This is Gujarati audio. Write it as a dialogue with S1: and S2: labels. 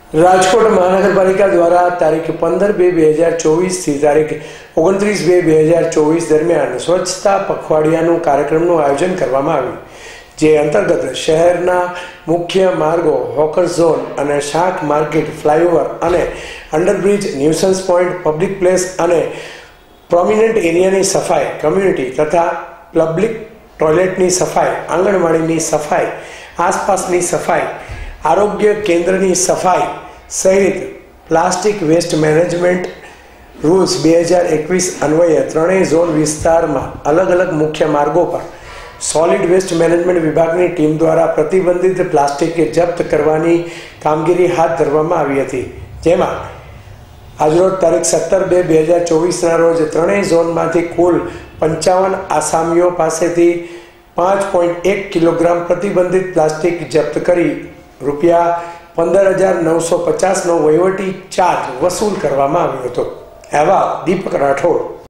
S1: રાજકોટ મહાનગરપાલિકા દ્વારા તારીખ 15/2/2024 થી તારીખ 29/2/2024 દરમિયાન સ્વચ્છતા પખવાડિયાનું કાર્યક્રમનું આયોજન કરવામાં આવ્યું, જે અંતર્ગત શહેરના મુખ્ય માર્ગો, હોકર ઝોન અને શાક માર્કેટ, ફ્લાયઓવર અને underbridge, nuisance point, public place અને પ્રોમિનન્ટ એરિયાની સફાઈ, કમ્યુનિટી તથા પબ્લિક ટોયલેટની સફાઈ, આંગણવાડીની સફાઈ, આસપાસની સફાઈ, આરોગ્ય કેન્દ્રની સફાઈ સહિત પ્લાસ્ટિક વેસ્ટ મેનેજમેન્ટ રૂલ્સ 2021 અન્વયે ત્રણેય ઝોન વિસ્તારમાં અલગ અલગ મુખ્ય માર્ગો પર સોલિડ વેસ્ટ મેનેજમેન્ટ વિભાગની ટીમ દ્વારા પ્રતિબંધિત પ્લાસ્ટિક જપ્ત કરવાની કામગીરી હાથ ધરવામાં આવી હતી, જેમાં આજરોજ તારીખ 17/2/2024ના રોજ ત્રણેય ઝોનમાંથી કુલ 55 આસામીઓ પાસેથી 5.1 કિલોગ્રામ પ્રતિબંધિત પ્લાસ્ટિક જપ્ત કરી ₹15,950નો વહીવટી ચાર્જ વસૂલ કરવામાં આવ્યો હતો. અહેવાલ દીપક રાઠોડ.